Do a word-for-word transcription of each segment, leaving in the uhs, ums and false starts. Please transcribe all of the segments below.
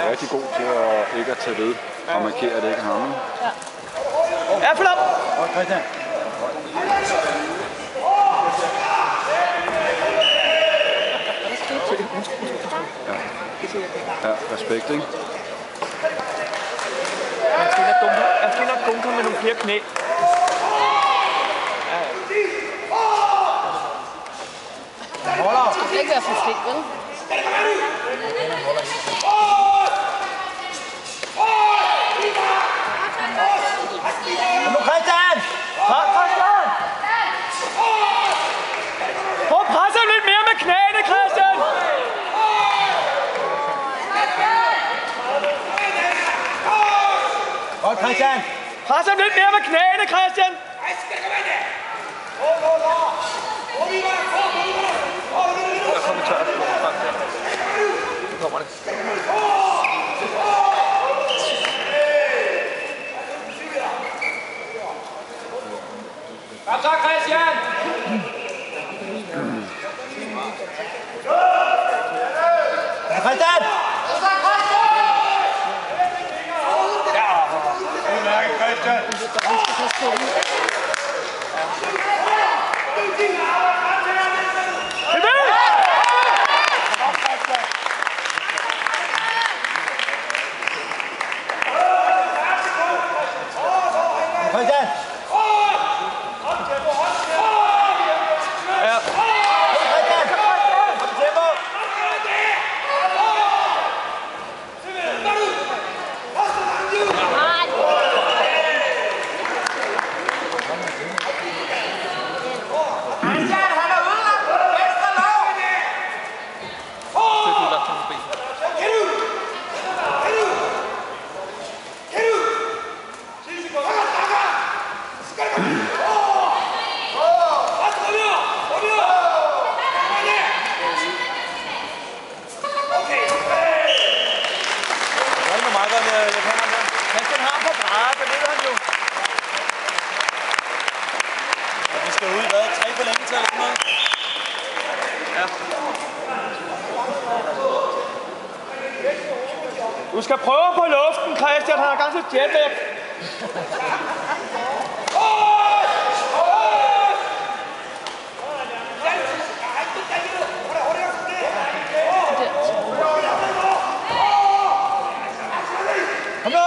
er rigtig god til at ikke at tage ved og markere, at det ikke er ham. Ja. Ja, følg op! Og Christian. Ja. Ja, respekt, ikke? Man skal nok dunke, jeg skal nok dunke med nogle flere knæ. Ja, ja. Det skal ikke være for flink, vel? Kom nu, Christian! Kom, Christian! Prøv at presse ham lidt mere med knæene, Christian! Godt, Christian! Pres ham lidt mere med knæene, Christian! Der kommer tørt frem der. Nu kommer det. Kom så, Christian! Christian! Christian! Du skal prøve på luften, Christian. Han har gang til jetlag. Kom nu!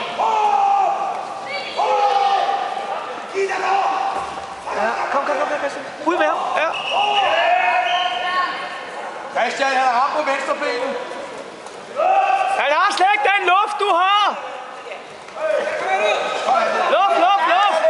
Ja, kom, kom, kom, Christian. Ud med ham. Ja. Christian, han har ramt på venstre benet. Han har slet ikke den luft, du har! Luft, luft, luft!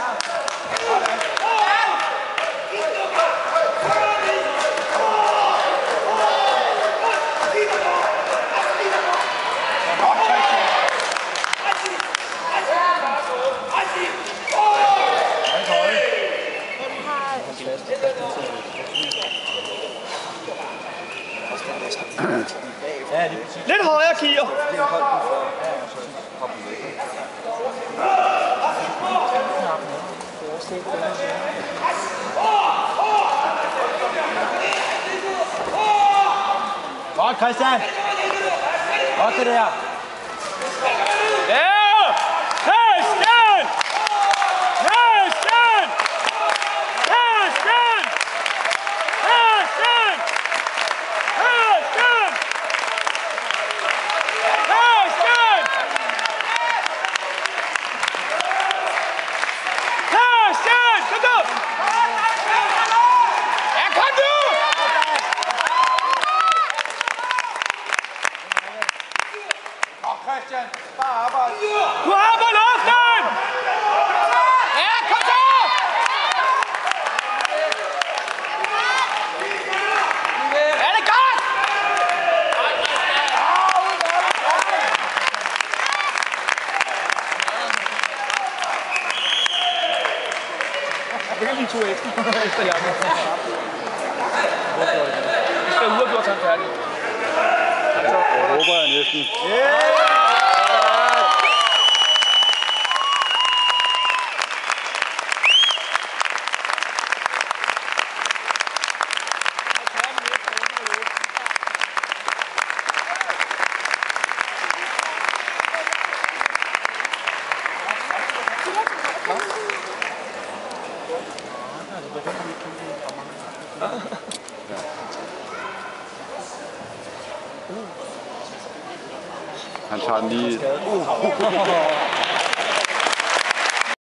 Lidt højere, Kier. Godt, Christian! Godt det der! Ja! Christian! Christian! Christian! Christian! Christian! Christian! Christian! Kom nu! Ja, kom nu! Christian, bare arbejde! Du har på luften! Ja, kom så! Er det godt? Jeg fik lige to ekstra efter jakken. Vi skal ud og gøre sådan færdig. Jeg håber jeg næsten. Yeah! Han tager den lige... Uh.